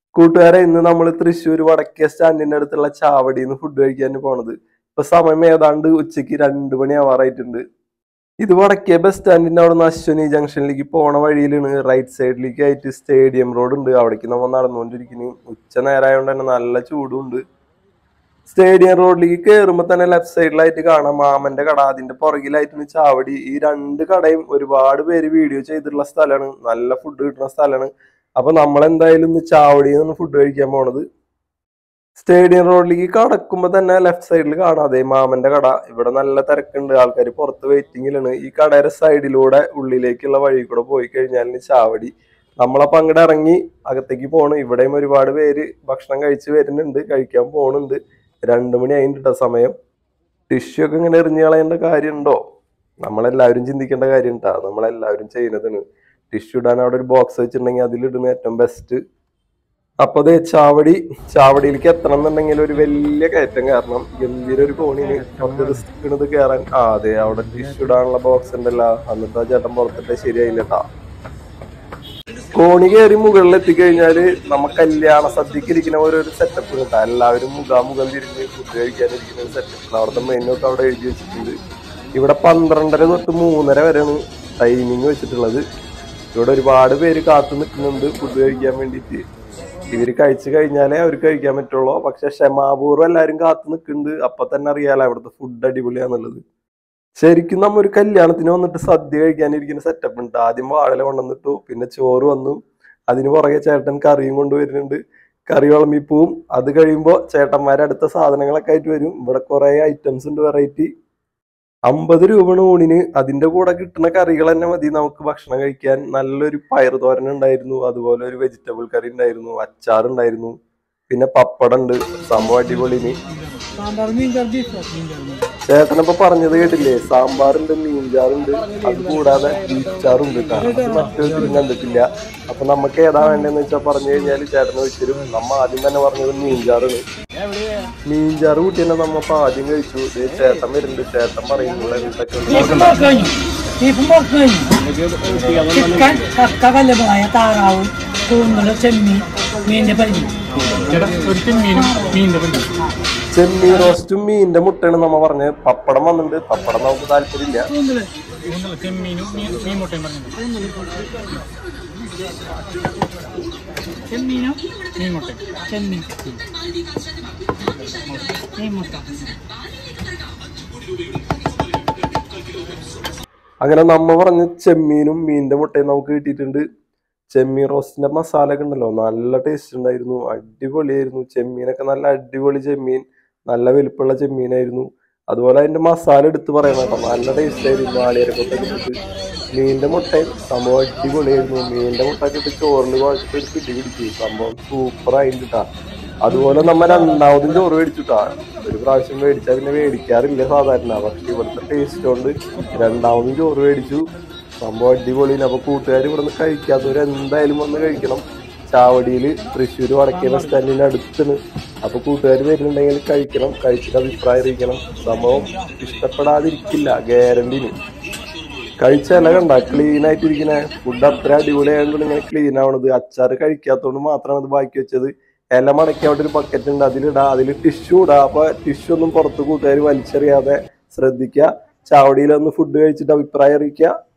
കൂട്ടുകാരെ, ഇന്ന് നമ്മൾ തൃശ്ശൂർ വടക്കേ സ്റ്റാൻഡിന്റെ അടുത്തുള്ള ചാവടിന്ന് ഫുഡ് കഴിക്കാൻ പോണത്. ഇപ്പൊ സമയം ഏതാണ്ട് ഉച്ചയ്ക്ക് 2 മണി ആവാറായിട്ടുണ്ട്. ഇത് വടക്കേ ബസ് സ്റ്റാൻഡിന്റെ അവിടെ നിന്ന് അശ്വനി ജംഗ്ഷനിലേക്ക് പോണ വഴിയിലാണ്. റൈറ്റ് സൈഡിലേക്ക് ആയിട്ട് സ്റ്റേഡിയം റോഡ് ഉണ്ട്. അവിടേക്ക് നമ്മൾ നടന്നുകൊണ്ടിരിക്കുന്നു. ഉച്ച നേരമായതുകൊണ്ട് തന്നെ നല്ല ചൂടുണ്ട്. സ്റ്റേഡിയം റോഡിലേക്ക് കയറുമ്പോൾ തന്നെ ലെഫ്റ്റ് സൈഡിലായിട്ട് കാണാം മാമന്റെ കട. അതിന്റെ പുറകിലായിട്ടാണ് ചാവടി. ഈ 2 കടയും ഒരുപാട് പേര് വീഡിയോ ചെയ്തിട്ടുള്ള സ്ഥലമാണ്. നല്ല ഫുഡ് കിട്ടുന്ന സ്ഥലമാണ്. അപ്പൊ നമ്മളെന്തായാലും ഇന്ന് ചാവടിയിൽ നിന്ന് ഫുഡ് കഴിക്കാൻ പോണത്. സ്റ്റേഡിയം റോഡിലേക്ക് കടക്കുമ്പോ തന്നെ ലെഫ്റ്റ് സൈഡിൽ കാണാം അതേ മാമന്റെ കട. ഇവിടെ നല്ല തിരക്കുണ്ട്, ആൾക്കാർ പുറത്ത് വെയിറ്റിങ്ങിലാണ്. ഈ കടയുടെ സൈഡിലൂടെ ഉള്ളിലേക്കുള്ള വഴി കൂടെ പോയി കഴിഞ്ഞാൽ ചാവടി. നമ്മളപ്പോ അങ്ങോട്ട് ഇറങ്ങി അകത്തേക്ക് പോണ്. ഇവിടെയും ഒരുപാട് പേര് ഭക്ഷണം കഴിച്ച് വരുന്നുണ്ട്, കഴിക്കാൻ പോണുണ്ട്. 2 മണി ആയിട്ടോ സമയം. ടിഷ്യൂ ഒക്കെ ഇങ്ങനെ എറിഞ്ഞു കളയേണ്ട കാര്യമുണ്ടോ? നമ്മളെല്ലാവരും ചിന്തിക്കേണ്ട കാര്യം ഉണ്ടാ, നമ്മളെല്ലാവരും ചെയ്യുന്നതാണ്. ടിഷ്യൂ ഇടാൻ അവിടെ ഒരു ബോക്സ് വെച്ചിട്ടുണ്ടെങ്കിൽ അതിലിടുന്ന ഏറ്റവും ബെസ്റ്റ്. അപ്പൊ അതേ ചാവടിയിലേക്ക് എത്തണം എന്നുണ്ടെങ്കിൽ ഒരു വലിയ കയറ്റം കാരണം ഗംഭീര കോണിന് കുറച്ച് റിസ്ക് ഇത് കയറാൻ. അതെ, അവിടെ ടിഷ്യൂ ഇടാനുള്ള ബോക്സ് ഉണ്ടല്ലോ, എന്നിട്ട് ആ ചേട്ടൻ പുറത്തിട്ട് ശരിയായില്ലട്ടാ. കോണി കയറി മുകളിൽ എത്തിക്കഴിഞ്ഞാല് നമ്മ കല്യാണ സദ്യക്ക് ഇരിക്കുന്ന ഓരോരു സെറ്റപ്പ് കിട്ടാം. എല്ലാവരും മുഖാമുഖം തിരിഞ്ഞ് ഫുഡ് കഴിക്കാനിരിക്കുന്ന ഒരു സെറ്റപ്പ്. അവിടുത്തെ മെനു ഒക്കെ അവിടെ എഴുതി വെച്ചിട്ടുണ്ട്. ഇവിടെ 12:30 തൊട്ട് 3:30 വരെയാണ് ടൈമിങ് വെച്ചിട്ടുള്ളത്. ഇവിടെ ഒരുപാട് പേര് കാത്തു നിൽക്കുന്നുണ്ട് ഫുഡ് കഴിക്കാൻ വേണ്ടിയിട്ട്. ഇവര് കഴിച്ചു കഴിഞ്ഞാലേ അവർക്ക് കഴിക്കാൻ പറ്റുള്ളൂ. പക്ഷെ ക്ഷമാപൂർവ്വം എല്ലാവരും കാത്തു നിൽക്കുന്നുണ്ട്. അപ്പൊ തന്നെ അറിയാലോ അവിടുത്തെ ഫുഡ് അടിപൊളിയാന്നുള്ളത്. ശരിക്കും നമ്മ ഒരു കല്യാണത്തിന് വന്നിട്ട് സദ്യ കഴിക്കാനിരിക്കുന്ന സെറ്റപ്പ് ഉണ്ട്. ആദ്യം വാഴല കൊണ്ടുവന്നിട്ടു, പിന്നെ ചോറ് വന്നു, അതിന് പുറകെ ചേട്ടൻ കറിയും കൊണ്ടുവരുന്നുണ്ട്. കറി വിളമ്പിപ്പൂവും. അത് കഴിയുമ്പോൾ ചേട്ടന്മാരെ അടുത്ത സാധനങ്ങളൊക്കെ ആയിട്ട് വരും. ഇവിടെ കുറെ ഐറ്റംസ് ഉണ്ട്, വെറൈറ്റി. 50 രൂപയാണ് ഊണിന്. അതിന്റെ കൂടെ കിട്ടുന്ന കറികൾ തന്നെ മതി നമുക്ക് ഭക്ഷണം കഴിക്കാൻ. നല്ലൊരു പയർ തോരൻ ഉണ്ടായിരുന്നു, അതുപോലെ ഒരു വെജിറ്റബിൾ കറി ഉണ്ടായിരുന്നു, അച്ചാർ ഉണ്ടായിരുന്നു, പിന്നെ പപ്പടം ഉണ്ട്. സംഭവം അടിപൊളിന്. ചേട്ടനപ്പൊ പറഞ്ഞത് കേട്ടില്ലേ, സാമ്പാറുണ്ട്, മീൻചാറുണ്ട്, അത് കൂടാതെ ബീഫ്ചാറുണ്ട്. മറ്റൊരു കണ്ടിട്ടില്ല. അപ്പൊ നമുക്ക് ഏതാ വേണ്ടെന്ന് വെച്ചാൽ പറഞ്ഞു കഴിഞ്ഞാൽ ചേട്ടന് വെച്ചിരും. നമ്മ ആദ്യം തന്നെ പറഞ്ഞത് മീൻചാറാണ്. മീൻചാറ് കൂട്ടി തന്നെ നമ്മ ആദ്യം കഴിച്ചു. ചേട്ടൻ വരുന്നുണ്ട്. ചേട്ടൻ പറയുന്നില്ല ചെമ്മീൻ റോസ്റ്റും മീനിന്റെ മുട്ടയാണ് നമ്മ പറഞ്ഞത്. പപ്പടം വന്നിട്ടുണ്ട്. പപ്പടം നമുക്ക് താല്പര്യമില്ല. അങ്ങനെ നമ്മ പറഞ്ഞ ചെമ്മീനും മീനിന്റെ മുട്ടയും നമുക്ക് കിട്ടിയിട്ടുണ്ട്. ചെമ്മീൻ റോസ്റ്റിന്റെ മസാല ഒക്കെ ഉണ്ടല്ലോ, നല്ല ടേസ്റ്റ് ഉണ്ടായിരുന്നു, അടിപൊളിയായിരുന്നു. ചെമ്മീനൊക്കെ നല്ല അടിപൊളി ചെമ്മീൻ, നല്ല വലുപ്പമുള്ള ചെമ്മീനായിരുന്നു. അതുപോലെ അതിന്റെ മസാല എടുത്ത് പറയണം കേട്ടോ, നല്ല ടേസ്റ്റ് ആയിരുന്നു. നാളികേരക്കൊട്ടൊക്കെ ഇട്ടിട്ട് മീനിന്റെ മുട്ടയും സംഭവം അടിപൊളിയായിരുന്നു. മീനിന്റെ മുട്ട ഇട്ട് ചോറിന് കുഴച്ചിട്ട് ഒരു പിടി പിടിച്ചു. സംഭവം സൂപ്പറായിട്ടാ. അതുപോലെ നമ്മ 2ാമതും ചോറ് മേടിച്ചുട്ടാ. ഒരു പ്രാവശ്യം മേടിച്ചാൽ പിന്നെ മേടിക്കാറില്ല സാധാരണ, പക്ഷെ ഇവിടുത്തെ ടേസ്റ്റ് കൊണ്ട് 2ാമതും ചോറ് മേടിച്ചു. സംഭവം അടിപൊളിയാണ്. അപ്പൊ കൂട്ടുകാർ ഇവിടുന്ന് കഴിക്കാത്തവർ എന്തായാലും വന്ന് കഴിക്കണം. ചാവടിയില് തൃശ്ശൂർ വടക്കേ ബസ് സ്റ്റാൻഡിന്റെ അടുത്താണ്. അപ്പൊ കൂട്ടുകാർ വരുന്നുണ്ടെങ്കിൽ കഴിക്കണം, കഴിച്ചിട്ട് അഭിപ്രായം അറിയിക്കണം. സംഭവം ഇഷ്ടപ്പെടാതിരിക്കില്ല, ഗ്യാരണ്ടിന്. കഴിച്ചല്ല കണ്ട ക്ലീൻ ആയിട്ടിരിക്കണേ. ഫുഡ് അത്ര അടിപൊളിയായതുകൊണ്ട് ഇങ്ങനെ ക്ലീൻ ആവണത്. അച്ചാറ് കഴിക്കാത്തതുകൊണ്ട് മാത്രമാണ് അത് ബാക്കി വെച്ചത്. ഇല മടക്കി അവിടെ ഒരു ബക്കറ്റ് ഉണ്ട്, അതിലിടാ, അതിൽ ടിഷ്യൂ ഇടാ. അപ്പൊ ടിഷ്യൂ ഒന്നും പുറത്ത് കൂട്ടുകാർ വലിച്ചെറിയാതെ ശ്രദ്ധിക്കുക. ചാവടിയിലൊന്ന് ഫുഡ് കഴിച്ചിട്ട് അഭിപ്രായം അറിയിക്കുക.